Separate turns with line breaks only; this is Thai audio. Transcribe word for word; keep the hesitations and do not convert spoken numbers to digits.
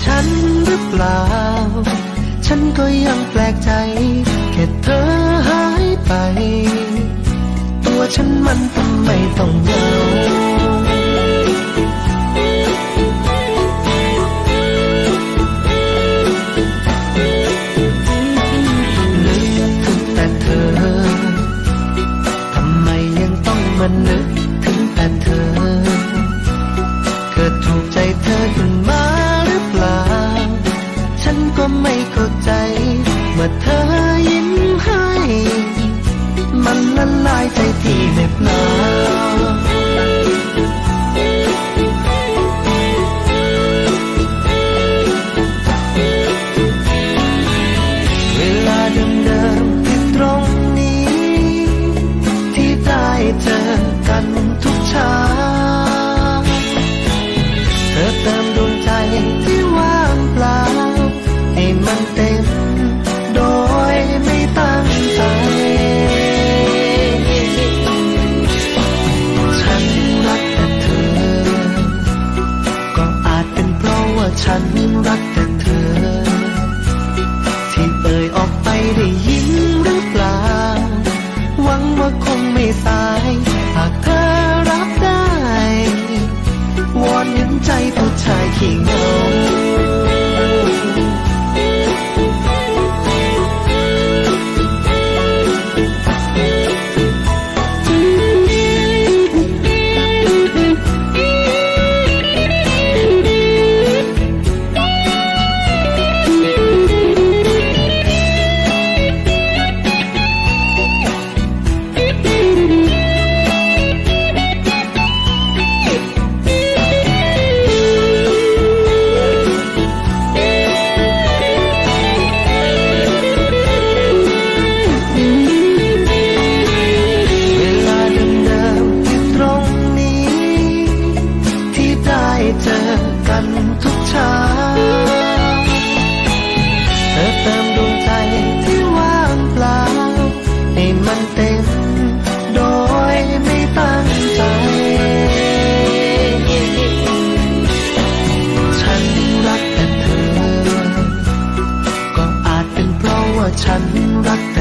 ฉันหรือเปล่าฉันก็ยังแปลกใจแค่เธอหายไปตัวฉันมันทำไมต้องเหงานึกถึงแต่เธอทำไมยังต้องมานึกถึงแต่เธอเกิดถูกใจเธอขึ้นมาหรือเปล่าฉันก็ไม่เข้าใจเมื่อเธอยิ้มให้มันละลายใจที่เหน็บหนาวเวลาเดิมๆที่ตรงนี้ที่ได้เจอกันทุกเช้าเธอเติมดวงใจที่ว่างเปล่าให้มันเต็มโดยไม่ตั้งใจฉันรักแต่เธอก็อาจเป็นเพราะว่าฉันรักแต่เธอที่เอ่ยออกไปได้ยินหรือเปล่าหวังว่าคงไม่สายหากเธอรับได้วอนเห็นใจผู้ชายขี้เหงาเจอกันทุกเช้าเธอเติมดวงใจที่ว่างเปล่าให้มันเต็มโดยไม่ตั้งใจฉันรักแต่เธอก็อาจเป็นเพราะว่าฉันรัก